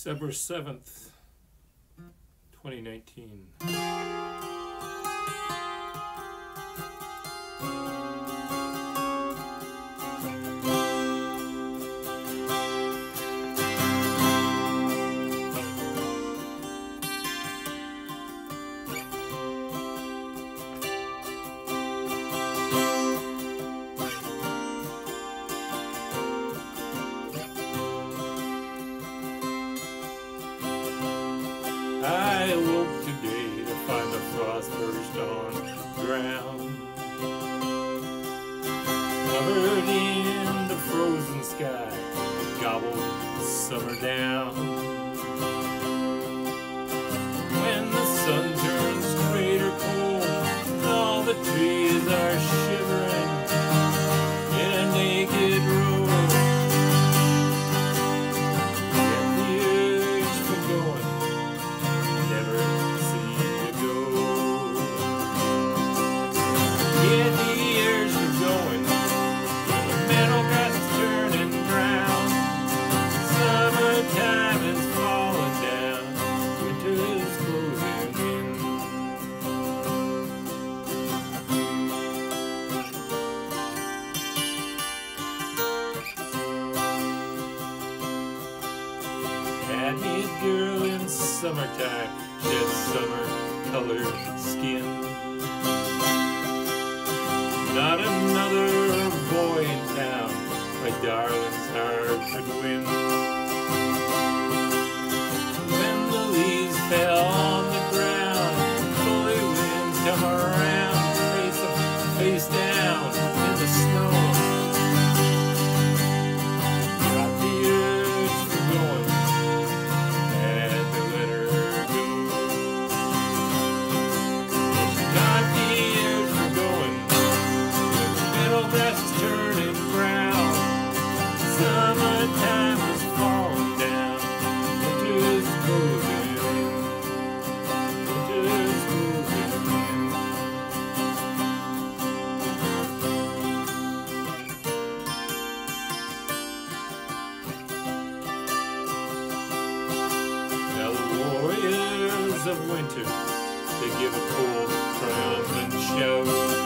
December 7th, 2019. I awoke today to find the frost burst on the ground, covered in the frozen sky, gobbled summer down. When the sun turns great or cold, all the trees are shivering in a naked road. Had me a girl in summertime, she had summer-colored skin. Not another boy in town, my darling's heart could win. When the leaves fell on the ground, fully winds come around, face down in the snow. Summertime is falling down, winter's closing in, winter's closing in. Now the warriors of winter, they give a cold triumphant shout.